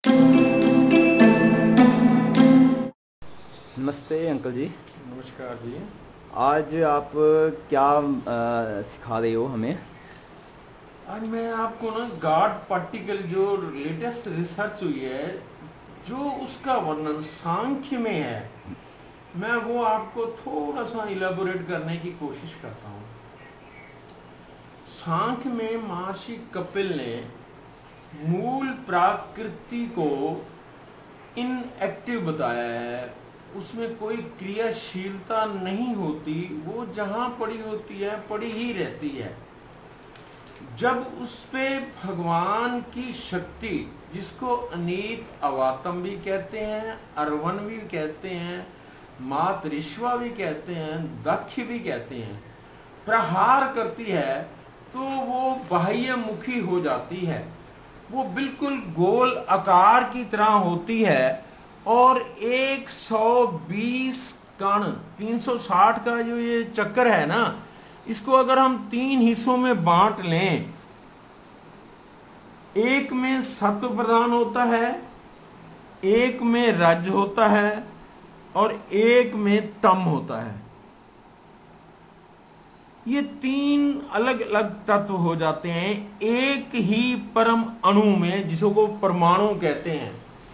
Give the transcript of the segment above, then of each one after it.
नमस्ते अंकल जी। नमस्कार जी। आज आप क्या सिखा रहे हो हमें? आज मैं आपको ना गॉड पार्टिकल जो लेटेस्ट रिसर्च हुई है, जो उसका वर्णन सांख्य में है, मैं वो आपको थोड़ा सा इलेबोरेट करने की कोशिश करता हूँ। सांख्य में महर्षि कपिल ने मूल प्रकृति को इनएक्टिव बताया है, उसमें कोई क्रियाशीलता नहीं होती, वो जहां पड़ी होती है पड़ी ही रहती है। जब उस पे भगवान की शक्ति, जिसको अनीत अवातम भी कहते हैं, अरवन भी कहते हैं, मातरिश्वा भी कहते हैं, दक्ष भी कहते हैं, प्रहार करती है तो वो बाह्य मुखी हो जाती है। वो बिल्कुल गोल आकार की तरह होती है और 120 कण 360 का जो ये चक्कर है ना, इसको अगर हम 3 हिस्सों में बांट लें, एक में सत्व प्रधान होता है, एक में रज होता है और एक में तम होता है। ये 3 अलग अलग तत्व हो जाते हैं एक ही परम अणु में, जिसको परमाणु कहते हैं।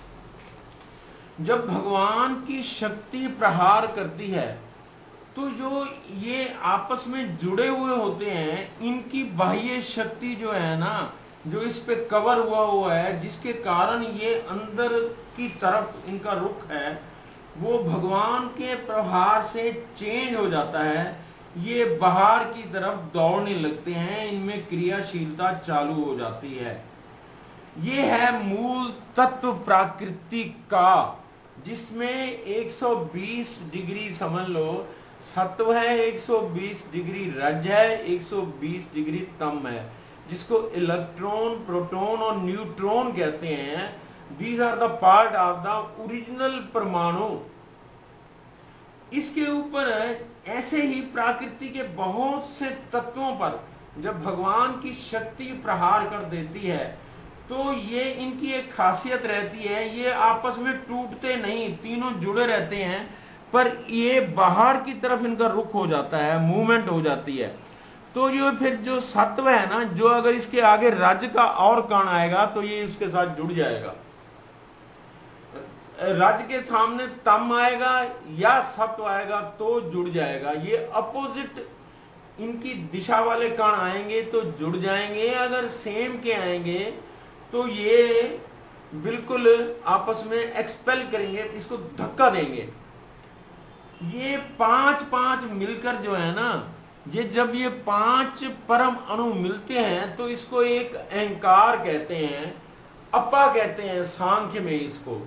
जब भगवान की शक्ति प्रहार करती है तो जो ये आपस में जुड़े हुए होते हैं, इनकी बाह्य शक्ति जो है ना, जो इस पे कवर हुआ है, जिसके कारण ये अंदर की तरफ इनका रुख है, वो भगवान के प्रहार से चेंज हो जाता है। ये बाहर की तरफ दौड़ने लगते हैं, इनमें क्रियाशीलता चालू हो जाती है। ये है मूल तत्व प्रकृति का, जिसमें 120 डिग्री समझ लो सत्व है, 120 डिग्री रज है, 120 डिग्री तम है, जिसको इलेक्ट्रॉन, प्रोटॉन और न्यूट्रॉन कहते हैं। These are the part of the original परमाणु। इसके ऊपर ऐसे ही प्रकृति के बहुत से तत्वों पर जब भगवान की शक्ति प्रहार कर देती है तो ये इनकी एक खासियत रहती है, ये आपस में टूटते नहीं, तीनों जुड़े रहते हैं, पर ये बाहर की तरफ इनका रुख हो जाता है, मूवमेंट हो जाती है। तो जो फिर जो सत्व है ना, जो अगर इसके आगे रज का और कण आएगा तो ये इसके साथ जुड़ जाएगा, रज के सामने तम आएगा या सत्व आएगा तो जुड़ जाएगा। ये अपोजिट इनकी दिशा वाले कण आएंगे तो जुड़ जाएंगे, अगर सेम के आएंगे तो ये बिल्कुल आपस में एक्सपेल करेंगे, इसको धक्का देंगे। ये 5 मिलकर जो है ना, ये जब ये 5 परम अणु मिलते हैं तो इसको एक अहंकार कहते हैं, अपा कहते हैं सांख्य में इसको।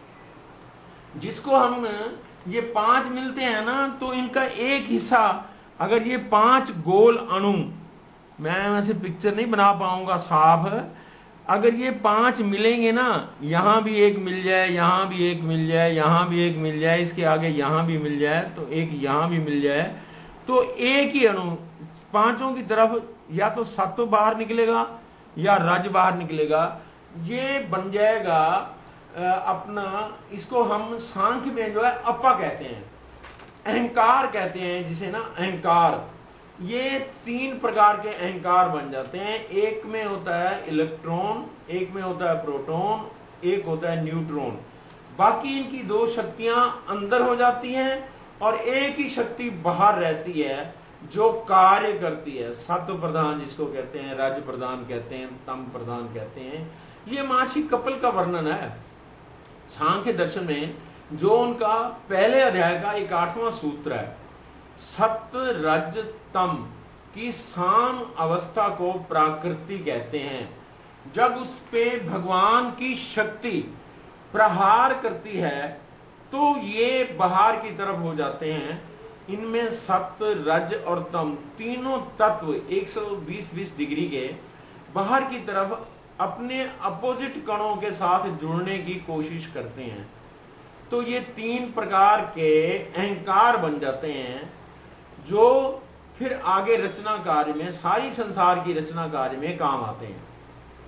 जिसको हम ये 5 मिलते हैं ना, तो इनका एक हिस्सा, अगर ये 5 गोल अणु, मैं वैसे पिक्चर नहीं बना पाऊंगा साफ, अगर ये 5 मिलेंगे ना, यहां भी एक मिल जाए, यहां भी एक मिल जाए, यहां भी एक मिल जाए, इसके आगे यहां भी मिल जाए, तो एक यहां भी मिल जाए, तो एक ही अणु पांचों की तरफ या तो सत्व बाहर निकलेगा या रज बाहर निकलेगा। ये बन जाएगा अपना, इसको हम सांख्य में जो है अपा कहते हैं, अहंकार कहते हैं जिसे ना, अहंकार। ये 3 प्रकार के अहंकार बन जाते हैं। एक में होता है इलेक्ट्रॉन, एक में होता है प्रोटॉन, एक होता है न्यूट्रॉन। बाकी इनकी 2 शक्तियां अंदर हो जाती हैं और एक ही शक्ति बाहर रहती है जो कार्य करती है। सत्व प्रधान जिसको कहते हैं, रज प्रधान कहते हैं, तम प्रधान कहते हैं। ये महर्षि कपिल का वर्णन है सांख्य दर्शन में, जो उनका पहले अध्याय का 81वां सूत्र है। सत्व रज तम की साम अवस्था को प्रकृति कहते हैं। जब उस पे भगवान की शक्ति प्रहार करती है तो ये बाहर की तरफ हो जाते हैं। इनमें सत्व, रज और तम तीनों तत्व 120 डिग्री के बाहर की तरफ अपने अपोजिट कणों के साथ जुड़ने की कोशिश करते हैं। तो ये 3 प्रकार के अहंकार बन जाते हैं, जो फिर आगे रचना कार्य में, सारी संसार की रचना कार्य में काम आते हैं।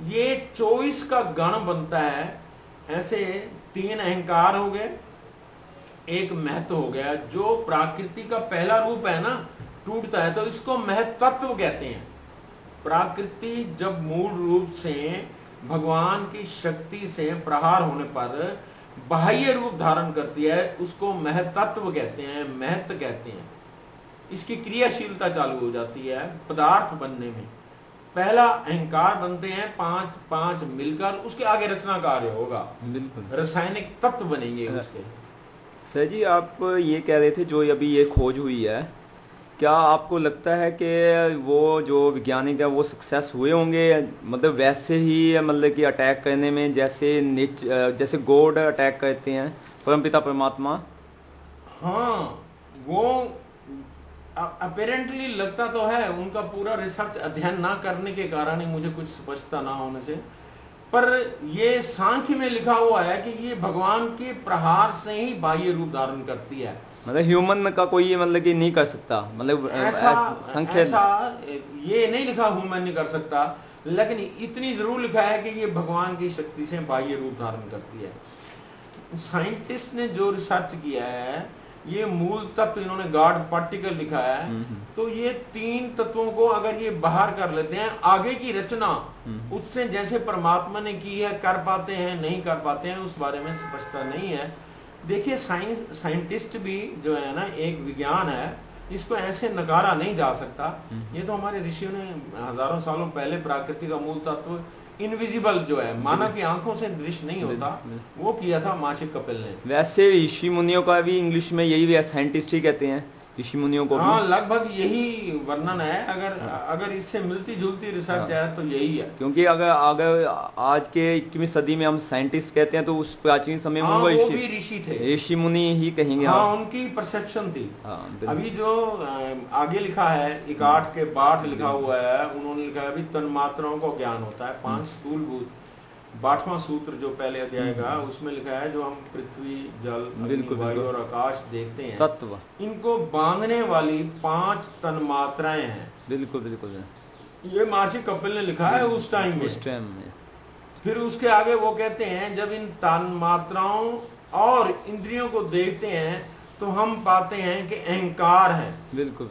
ये 24 का गण बनता है। ऐसे 3 अहंकार हो गए, एक महत्व हो गया। जो प्रकृति का पहला रूप है ना, टूटता है तो इसको महत्त्व कहते हैं। प्रकृति जब मूल रूप से भगवान की शक्ति से प्रहार होने पर बाह्य रूप धारण करती है, उसको महत्त्व कहते हैं, महत्व कहते हैं। इसकी क्रियाशीलता चालू हो जाती है पदार्थ बनने में। पहला अहंकार बनते हैं 5 मिलकर, उसके आगे रचना कार्य होगा, बिल्कुल रासायनिक तत्व बनेंगे उसके। सर जी, आप ये कह रहे थे जो अभी ये खोज हुई है, क्या आपको लगता है कि वो जो वैज्ञानिक है वो सक्सेस हुए होंगे, मतलब वैसे ही मतलब कि अटैक करने में जैसे गॉड अटैक करते हैं, परमपिता परमात्मा? हाँ, वो अपेरेंटली लगता तो है, उनका पूरा रिसर्च अध्ययन ना करने के कारण ही, मुझे कुछ स्पष्टता ना होने से, पर ये सांख्य में लिखा हुआ है कि ये भगवान के प्रहार से ही बाह्य रूप धारण करती है। मतलब ह्यूमन का कोई मतलब कि नहीं कर सकता, मतलब ऐसा ये नहीं लिखा ह्यूमन नहीं कर सकता, लेकिन इतनी जरूर लिखा है कि ये भगवान की शक्ति से बाह्य रूप धारण करती है। साइंटिस्ट ने जो रिसर्च किया है, ये मूल तत्व इन्होंने गॉड पार्टिकल लिखा है, तो ये 3 तत्वों को अगर ये बाहर कर लेते हैं, आगे की रचना उससे जैसे परमात्मा ने की है कर पाते हैं नहीं कर पाते हैं, उस बारे में स्पष्टता नहीं है। देखिए साइंटिस्ट भी जो है ना, एक विज्ञान है, इसको ऐसे नकारा नहीं जा सकता। ये तो हमारे ऋषियों ने हजारों सालों पहले प्रकृति का मूल तत्व इनविजिबल जो है, मानव की आंखों से दृश्य नहीं होता, वो किया था महर्षि कपिल ने। वैसे ऋषि मुनियों का भी इंग्लिश में यही है, साइंटिस्ट ही कहते हैं ऋषि मुनियों को। हाँ, लगभग यही वर्णन है। अगर इससे मिलती जुलती रिसर्च है तो यही है, क्योंकि अगर आज के 21वीं सदी में हम साइंटिस्ट कहते हैं तो उस प्राचीन समय में वो भी ऋषि थे, ऋषि मुनि ही कहेंगे। हाँ, उनकी परसेप्शन थी। अभी जो आगे लिखा है, 61 के 62 लिखा हुआ है, उन्होंने लिखा है अभी तन्मात्राओं को ज्ञान होता है, 5 स्थूलभूत। 62वां सूत्र जो पहले अध्याय का, उसमें लिखा है जो हम पृथ्वी, जल, अग्नि, वायु और आकाश देखते हैं, तत्व, इनको बांधने वाली 5 तन्मात्राएं हैं। बिल्कुल बिल्कुल, ये महर्षि कपिल ने लिखा है उस टाइम में। फिर उसके आगे वो कहते हैं जब इन तन्मात्राओं और इंद्रियों को देखते हैं तो हम पाते हैं कि अहंकार है। बिल्कुल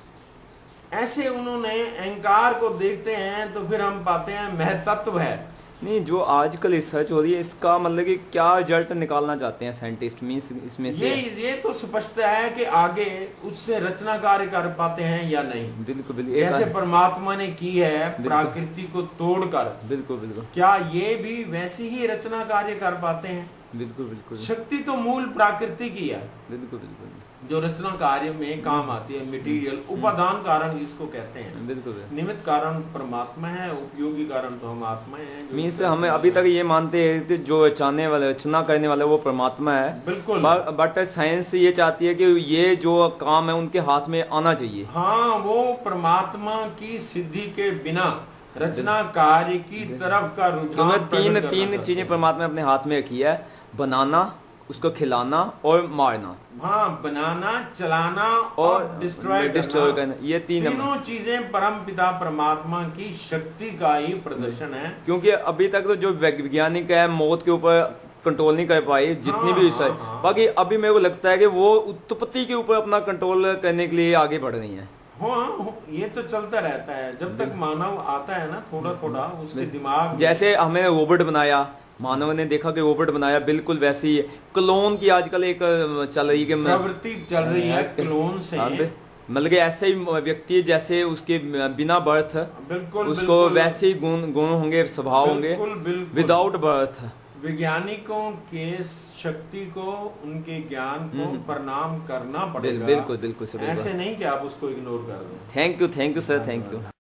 बिल्कुल, ऐसे उन्होंने अहंकार को देखते हैं तो फिर हम पाते हैं महत्त्व है। नहीं, जो आजकल रिसर्च हो रही है, इसका मतलब कि क्या रिजल्ट निकालना चाहते हैं साइंटिस्ट मींस इसमें से? ये तो स्पष्ट है कि आगे उससे रचना कार्य कर पाते हैं या नहीं। बिल्कुल बिल्कुल, जैसे परमात्मा ने की है प्रकृति को तोड़कर, बिल्कुल बिल्कुल, क्या ये भी वैसे ही रचना कार्य कर पाते हैं? बिल्कुल बिल्कुल, शक्ति तो मूल प्रकृति की है, बिल्कुल बिल्कुल, जो रचना कार्य में काम आती है। मटेरियल, उपादान कारण जिसको कहते हैं, बिल्कुल। निमित्त कारण परमात्मा है, उपयोगी कारण तो हम आत्मा है। मीन्स हमें अभी तक ये मानते हैं कि जो रचने वाले, रचना करने वाले वो परमात्मा है। बिल्कुल, बट साइंस ये चाहती है कि ये जो काम है उनके हाथ में आना चाहिए। हाँ, वो परमात्मा की सिद्धि के बिना रचना कार्य की तरफ का रुझान। तीन चीजें परमात्मा ने अपने हाथ में रखी है, बनाना, उसको खिलाना और मारना। हाँ, बनाना, चलाना और डिस्ट्रॉय करना, ये तीनों चीजें परम पिता परमात्मा की शक्ति का ही प्रदर्शन है। क्योंकि अभी तक तो जो वैज्ञानिक है मौत के ऊपर कंट्रोल नहीं कर पाए, जितनी भी विषय, बाकी अभी मेरे को लगता है कि वो उत्पत्ति के ऊपर अपना कंट्रोल करने के लिए आगे बढ़ रही है। हाँ, ये तो चलता रहता है जब तक मानव आता है ना, थोड़ा थोड़ा उसके दिमाग, जैसे हमें रोबोट बनाया, मानव ने देखा कि रोबोट बनाया, बिल्कुल वैसे ही क्लोन की आजकल एक चल रही है, प्रवृत्ति चल रही है क्लोन से। मतलब कि ऐसे ही व्यक्ति जैसे उसके बिना बर्थ, बिल्कुल उसको वैसे ही गुण होंगे, स्वभाव होंगे विदाउट बर्थ। वैज्ञानिकों के शक्ति को, उनके ज्ञान को प्रणाम करना पड़ेगा। बिल्कुल बिल्कुल, ऐसे नहीं कि आप उसको इग्नोर कर दें। Thank you sir, thank you.